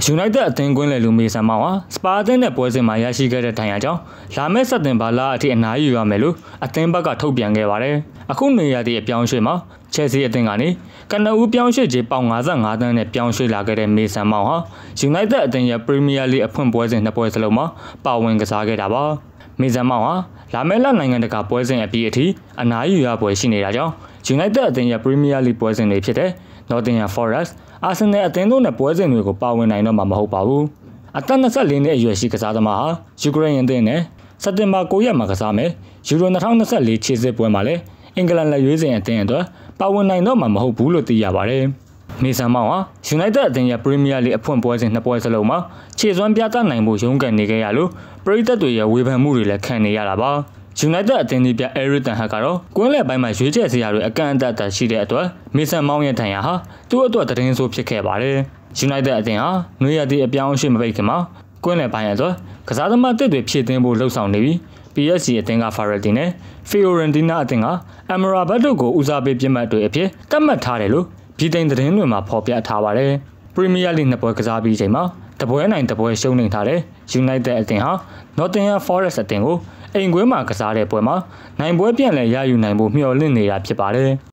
United အသင်းကွင်းလယ်လူမေဆန်မောင်ဟာစပါအသင်းနဲ့ပွဲစဉ်မှာရရှိခဲ့တဲ့ဒဏ်ရာကြောင့်လာမယ့်စက်တင်ဘာလအထိအနားယူရမယ်လို့အသင်းဘက်ကထုတ်ပြန်ခဲ့ပါတယ်။အခုနေရာသည့်အပြောင်းရွှေ့မှာချက်စီအသင်းကနေကနဦးပြောင်းရွှေ့ခြင်းပေါင်55သန်းနဲ့ပြောင်းရွှေ့လာခဲ့တဲ့မေဆန်မောင်ဟာ United အသင်းရဲ့ Premier League အဖွင့်ပွဲစဉ်2ပွဲစလုံးမှာပါဝင်ကစားခဲ့တာပါ။မေဆန်မောင်ဟာလာမယ့်လနိုင်ငံတကာပွဲစဉ်အပြီးအထိအနားယူရပွဲရှိနေတာကြောင့် United အသင်းရဲ့ Premier League ပွဲစဉ်တွေဖြစ်တဲ့ Nottingham Forest Arsenal အသင်းတို့နဲ့ပွဲစဉ်တွေကိုပါဝင်နိုင်တော့မှာမဟုတ်ပါဘူး။အသက်24နှစ်အရွယ်ရှိကစားသမားဟာယူကရိန်းအသင်းနဲ့စက်တင်ဘာ9ရက်မှာကစားမယ်။ယူရို2024ခြေစစ်ပွဲမှာလည်းအင်္ဂလန်လက်ရွေးစင်အသင်းအတွက်ပါဝင်နိုင်တော့မှာမဟုတ်ဘူးလို့သိရပါတယ်။မေဆန်မောင်ဟာ United အသင်းရဲ့ Premier League အဖွင့်ပွဲစဉ်2ပွဲစလုံးမှာခြေစွမ်းပြသနိုင်ဖို့ရုန်းကန်နေခဲ့ရလို့ပရိသတ်တွေရဲ့ဝေဖန်မှုတွေလည်းခံနေရတာပါ။ United အသင်းဒီပြအဲရစ်တန်ဟတ်ကတော့ကွင်းလယ်ပိုင်းမှာရွေးချယ်စရာတွေအကန့်အသတ်ရှိတဲ့အတွက်မေဆန်မောင်ရဲ့ဒဏ်ရာဟာသူ့အတွက်သတင်းဆိုးဖြစ်ခဲ့ပါတယ်။ United အသင်းဟာနွေရာသီအပြောင်းအရွှေ့မပိတ်ခင်မှာကွင်းလယ်ပိုင်းအတွက်ကစားသမားတစ်တွေဖြည့်တင်းဖို့လှုံ့ဆော်နေပြီး PSG အသင်းက Farrell နဲ့ Fiorentina အသင်းက Amrabat တို့ကိုဦးစားပေးပြစ်မှတ်တွေအဖြစ်သတ်မှတ်ထားတယ်လို့ပြည်သိမ်းသတင်းတွေမှာဖော်ပြထားပါတယ်။ Premier League 2ပွဲကစားပြီးချိန်မှာတပွဲနိုင်တပွဲရှုံးနေထားတဲ့ United အသင်းဟာ Nottingham Forest အသင်းကိုအိမ်ကွင်းမှာကစားတဲ့ပွဲမှာနိုင်ပွဲပြန်လည်ရယူနိုင်ဖို့မျှော်လင့်နေတာဖြစ်ပါတယ်။